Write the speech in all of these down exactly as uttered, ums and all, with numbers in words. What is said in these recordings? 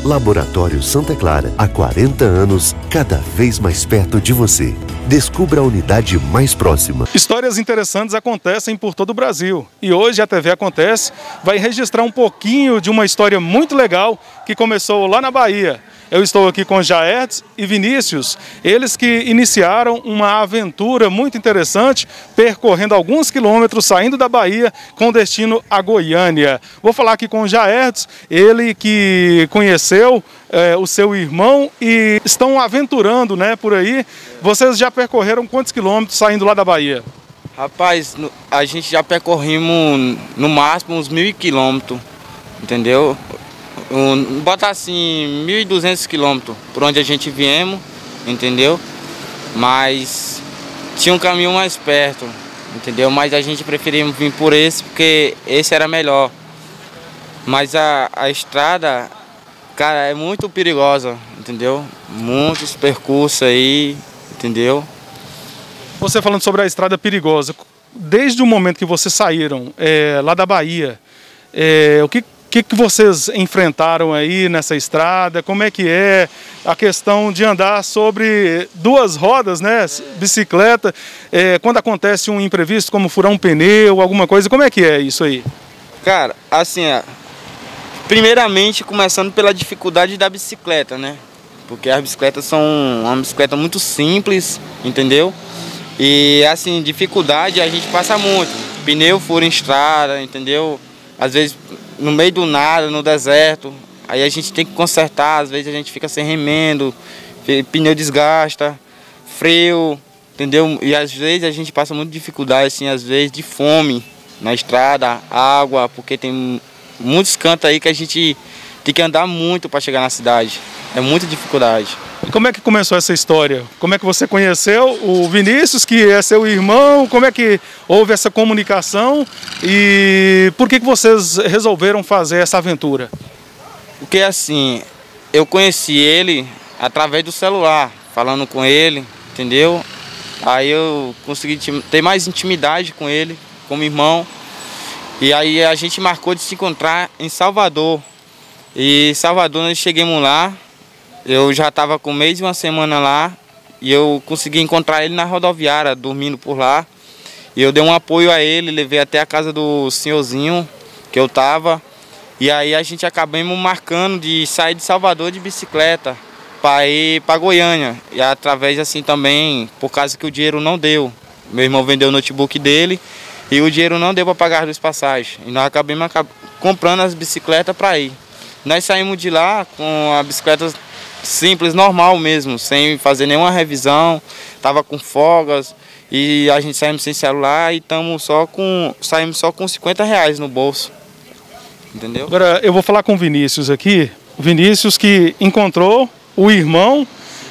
Laboratório Santa Clara, há quarenta anos, cada vez mais perto de você. Descubra a unidade mais próxima. Histórias interessantes acontecem por todo o Brasil. E hoje a T V Acontece vai registrar um pouquinho de uma história muito legal que começou lá na Bahia. Eu estou aqui com Jaertes e Vinícius, eles que iniciaram uma aventura muito interessante, percorrendo alguns quilômetros, saindo da Bahia, com destino a Goiânia. Vou falar aqui com o Jaertes, ele que conheceu é, o seu irmão e estão aventurando, né, por aí. Vocês já percorreram quantos quilômetros saindo lá da Bahia? Rapaz, a gente já percorrimos no máximo uns mil quilômetros, entendeu? Um, bota assim, mil e duzentos quilômetros por onde a gente viemos, entendeu? Mas tinha um caminho mais perto, entendeu? Mas a gente preferia vir por esse porque esse era melhor. Mas a, a estrada, cara, é muito perigosa, entendeu? Muitos percursos aí, entendeu? Você falando sobre a estrada perigosa, desde o momento que vocês saíram é, lá da Bahia, é, o que O que, que vocês enfrentaram aí nessa estrada? Como é que é a questão de andar sobre duas rodas, né? Bicicleta, é, quando acontece um imprevisto, como furar um pneu, alguma coisa, como é que é isso aí? Cara, assim, ó, primeiramente começando pela dificuldade da bicicleta, né? Porque as bicicletas são uma bicicleta muito simples, entendeu? E assim, dificuldade a gente passa muito. Pneu fura em estrada, entendeu? Às vezes no meio do nada, no deserto, aí a gente tem que consertar, às vezes a gente fica sem remendo, pneu desgasta, freio, entendeu? E às vezes a gente passa muita dificuldade, assim, às vezes de fome na estrada, água, porque tem muitos cantos aí que a gente tem que andar muito para chegar na cidade, é muita dificuldade. E como é que começou essa história? Como é que você conheceu o Vinícius, que é seu irmão? Como é que houve essa comunicação? E por que que vocês resolveram fazer essa aventura? Porque assim, eu conheci ele através do celular, falando com ele, entendeu? Aí eu consegui ter mais intimidade com ele, como irmão. E aí a gente marcou de se encontrar em Salvador. E em Salvador nós chegamos lá. Eu já estava com um mês e uma semana lá e eu consegui encontrar ele na rodoviária, dormindo por lá. E eu dei um apoio a ele, levei até a casa do senhorzinho que eu estava. E aí a gente acabamos marcando de sair de Salvador de bicicleta para ir para Goiânia. E através assim também, por causa que o dinheiro não deu. Meu irmão vendeu o notebook dele e o dinheiro não deu para pagar as duas passagens. E nós acabamos comprando as bicicletas para ir. Nós saímos de lá com a bicicleta simples, normal mesmo, sem fazer nenhuma revisão, tava com folgas e a gente saímos sem celular e estamos só com, saímos só com cinquenta reais no bolso, entendeu? Agora eu vou falar com o Vinícius aqui, o Vinícius que encontrou o irmão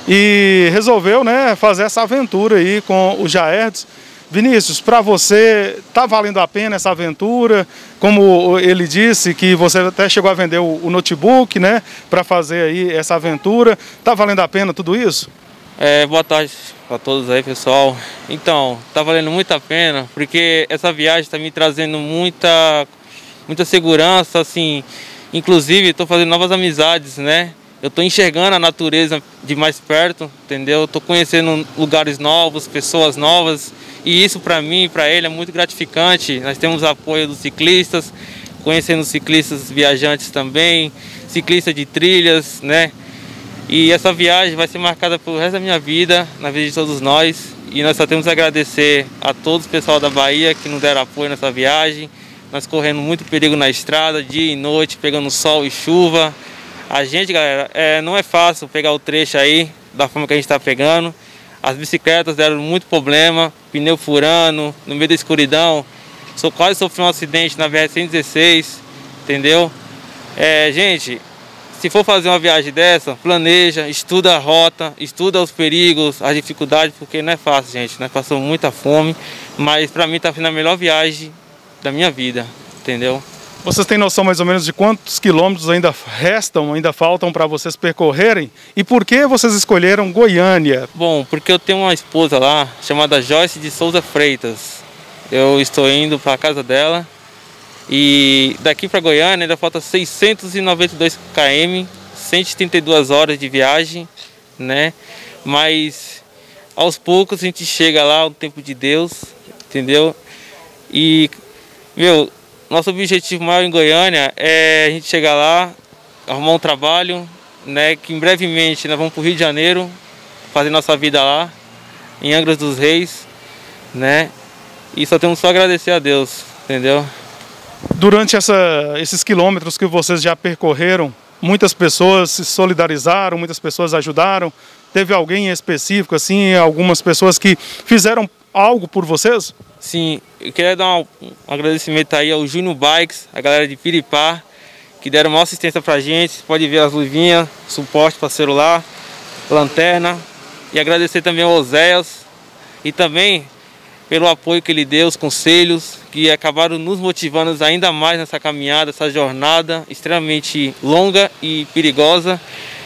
e resolveu, né, fazer essa aventura aí com o Jaertes. Vinícius, para você, tá valendo a pena essa aventura? Como ele disse que você até chegou a vender o, o notebook, né, para fazer aí essa aventura. Tá valendo a pena tudo isso? É, boa tarde para todos aí, pessoal. Então, tá valendo muito a pena, porque essa viagem está me trazendo muita, muita segurança, assim. Inclusive, estou fazendo novas amizades, né? Eu estou enxergando a natureza de mais perto, entendeu? Estou conhecendo lugares novos, pessoas novas. E isso para mim e para ele é muito gratificante. Nós temos apoio dos ciclistas, conhecendo ciclistas viajantes também, ciclistas de trilhas, né? E essa viagem vai ser marcada pelo resto da minha vida, na vida de todos nós. E nós só temos a agradecer a todos o pessoal da Bahia que nos deram apoio nessa viagem. Nós correndo muito perigo na estrada, dia e noite, pegando sol e chuva. A gente, galera, é, não é fácil pegar o trecho aí da forma que a gente está pegando. As bicicletas deram muito problema, pneu furando, no meio da escuridão. Sou, quase sofri um acidente na B R cento e dezesseis, entendeu? É, gente, se for fazer uma viagem dessa, planeja, estuda a rota, estuda os perigos, as dificuldades, porque não é fácil, gente. Nós passamos muita fome, mas para mim está sendo a melhor viagem da minha vida, entendeu? Vocês têm noção mais ou menos de quantos quilômetros ainda restam, ainda faltam para vocês percorrerem? E por que vocês escolheram Goiânia? Bom, porque eu tenho uma esposa lá, chamada Joyce de Souza Freitas. Eu estou indo para a casa dela e daqui para Goiânia ainda falta seiscentos e noventa e dois quilômetros, cento e trinta e duas horas de viagem, né? Mas aos poucos a gente chega lá, o tempo de Deus, entendeu? E, meu, nosso objetivo maior em Goiânia é a gente chegar lá, arrumar um trabalho, né? Que em brevemente nós vamos para o Rio de Janeiro, fazer nossa vida lá, em Angra dos Reis, né? E só temos só agradecer a Deus, entendeu? Durante essa, esses quilômetros que vocês já percorreram, muitas pessoas se solidarizaram, muitas pessoas ajudaram. Teve alguém em específico, assim, algumas pessoas que fizeram algo por vocês? Sim, eu queria dar um, um agradecimento aí ao Júnior Bikes, a galera de Piripá, que deram uma assistência pra gente. Você pode ver as luvinhas, suporte para celular, lanterna. E agradecer também ao Oséias e também pelo apoio que ele deu, os conselhos, que acabaram nos motivando ainda mais nessa caminhada, essa jornada extremamente longa e perigosa.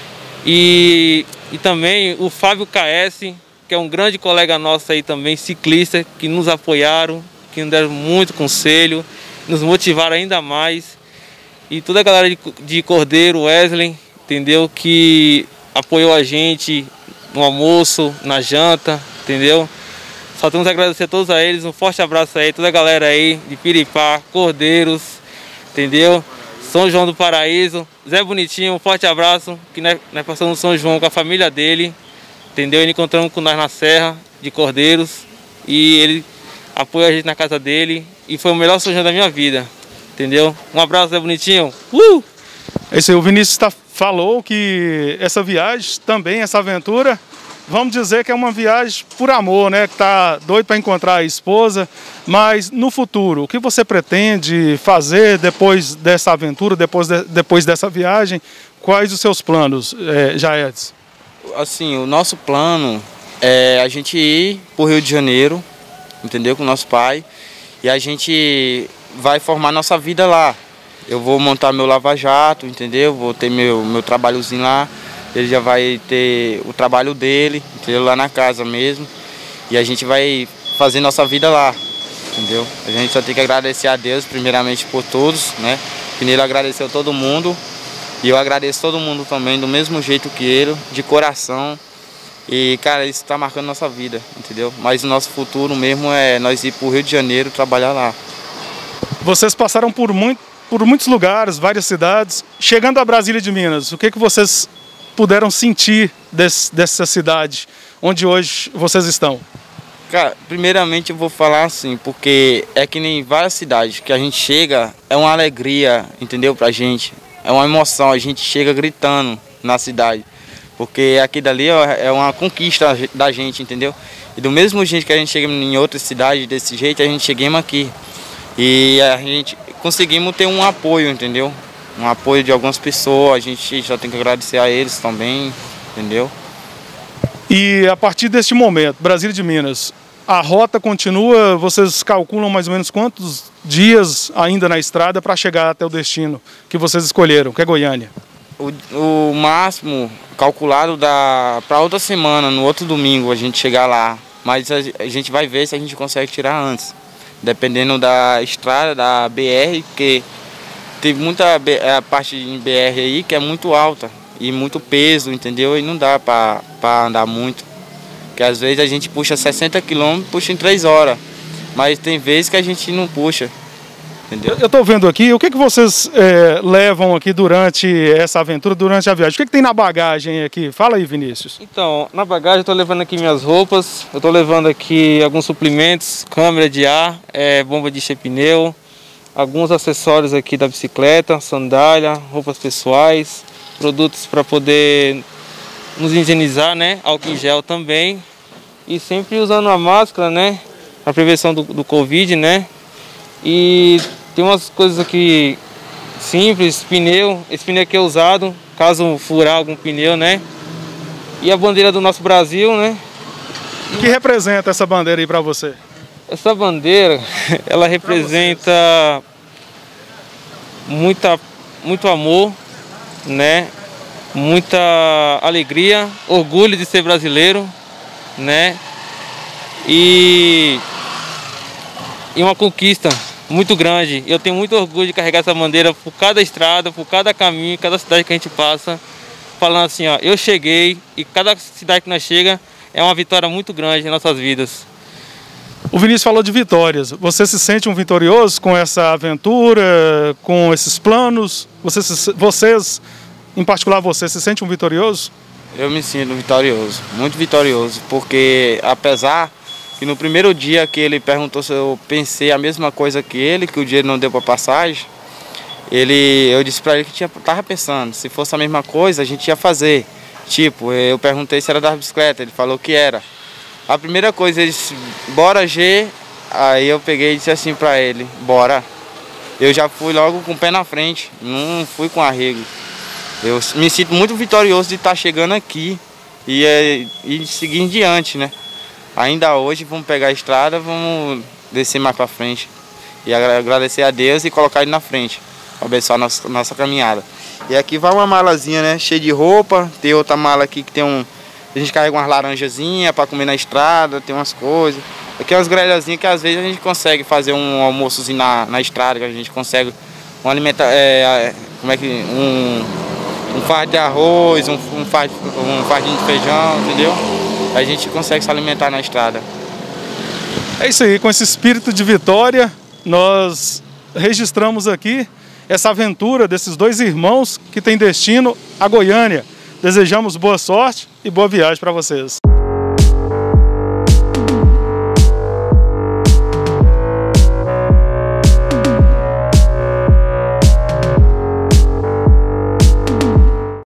E, e também o Fábio K S, que é um grande colega nosso aí também, ciclista, que nos apoiaram, que nos deram muito conselho, nos motivaram ainda mais. E toda a galera de, de Cordeiro, Wesley, entendeu? Que apoiou a gente no almoço, na janta, entendeu? Só temos a agradecer a todos a eles, um forte abraço aí, toda a galera aí de Piripá, Cordeiros, entendeu? São João do Paraíso, Zé Bonitinho, um forte abraço, que nós, nós passamos São João com a família dele, entendeu? Ele encontramos com nós na Serra de Cordeiros e ele apoia a gente na casa dele e foi o melhor São João da minha vida, entendeu? Um abraço, Zé Bonitinho. Uh! Esse, o Vinícius tá, falou que essa viagem também, essa aventura, vamos dizer que é uma viagem por amor, né? Que tá doido para encontrar a esposa, mas no futuro, o que você pretende fazer depois dessa aventura, depois, de, depois dessa viagem? Quais os seus planos, é, Jaedes? Assim, o nosso plano é a gente ir para o Rio de Janeiro, entendeu? Com o nosso pai, e a gente vai formar nossa vida lá. Eu vou montar meu lava-jato, entendeu? Vou ter meu, meu trabalhozinho lá. Ele já vai ter o trabalho dele, entendeu? Lá na casa mesmo. E a gente vai fazer nossa vida lá, entendeu? A gente só tem que agradecer a Deus, primeiramente por todos, né? Primeiro agradeceu todo mundo. E eu agradeço todo mundo também, do mesmo jeito que ele, de coração. E, cara, isso está marcando nossa vida, entendeu? Mas o nosso futuro mesmo é nós ir para o Rio de Janeiro trabalhar lá. Vocês passaram por, muito, por muitos lugares, várias cidades. Chegando a Brasília de Minas, o que, que vocês puderam sentir desse, dessa cidade, onde hoje vocês estão? Cara, primeiramente eu vou falar assim, porque é que nem várias cidades que a gente chega, é uma alegria, entendeu, pra gente, é uma emoção, a gente chega gritando na cidade, porque aqui dali é uma conquista da gente, entendeu? E do mesmo jeito que a gente chega em outra cidade desse jeito, a gente chegamos aqui e a gente conseguimos ter um apoio, entendeu? Um apoio de algumas pessoas, a gente só tem que agradecer a eles também, entendeu? E a partir deste momento, Brasília de Minas, a rota continua, vocês calculam mais ou menos quantos dias ainda na estrada para chegar até o destino que vocês escolheram, que é Goiânia? O, o máximo calculado dá para outra semana, no outro domingo a gente chegar lá, mas a, a gente vai ver se a gente consegue tirar antes, dependendo da estrada, da B R, porque teve muita a parte em B R aí que é muito alta e muito peso, entendeu? E não dá para andar muito. Porque às vezes a gente puxa sessenta quilômetros, puxa em três horas. Mas tem vezes que a gente não puxa, entendeu? Eu estou vendo aqui, o que, que vocês é, levam aqui durante essa aventura, durante a viagem? O que, que tem na bagagem aqui? Fala aí, Vinícius. Então, na bagagem eu estou levando aqui minhas roupas, eu estou levando aqui alguns suplementos, câmera de ar, é, bomba de encher pneu, alguns acessórios aqui da bicicleta, sandália, roupas pessoais, produtos para poder nos higienizar, né? Álcool em gel também. E sempre usando a máscara, né? A prevenção do, do Covid, né? E tem umas coisas aqui simples, pneu, esse pneu aqui é usado, caso furar algum pneu, né? E a bandeira do nosso Brasil, né? O que representa essa bandeira aí para você? Essa bandeira, ela representa muita, muito amor, né? Muita alegria, orgulho de ser brasileiro, né? E, e uma conquista muito grande. Eu tenho muito orgulho de carregar essa bandeira por cada estrada, por cada caminho, cada cidade que a gente passa, falando assim, ó, eu cheguei e cada cidade que nós chega é uma vitória muito grande em nossas vidas. O Vinícius falou de vitórias. Você se sente um vitorioso com essa aventura, com esses planos? Você se, vocês, em particular você, se sente um vitorioso? Eu me sinto vitorioso, muito vitorioso, porque apesar que no primeiro dia que ele perguntou se eu pensei a mesma coisa que ele, que o dinheiro não deu para passagem, ele, eu disse para ele que tinha, tava pensando, se fosse a mesma coisa a gente ia fazer. Tipo, eu perguntei se era da bicicleta, ele falou que era. A primeira coisa, ele disse, bora G, aí eu peguei e disse assim para ele, bora. Eu já fui logo com o pé na frente, não fui com arrego. Eu me sinto muito vitorioso de estar chegando aqui e, e seguir em diante, né? Ainda hoje vamos pegar a estrada, vamos descer mais para frente e agradecer a Deus e colocar ele na frente, para abençoar a nossa, nossa caminhada. E aqui vai uma malazinha, né? Cheia de roupa, tem outra mala aqui que tem um... A gente carrega umas laranjazinhas para comer na estrada, tem umas coisas. Aqui é umas grelhazinhas que às vezes a gente consegue fazer um almoçozinho na, na estrada, que a gente consegue um alimenta, é, como é que... Um, um fardo de arroz, um, um, fardo, um fardinho de feijão, entendeu? A gente consegue se alimentar na estrada. É isso aí, com esse espírito de vitória, nós registramos aqui essa aventura desses dois irmãos que têm destino a Goiânia. Desejamos boa sorte e boa viagem para vocês.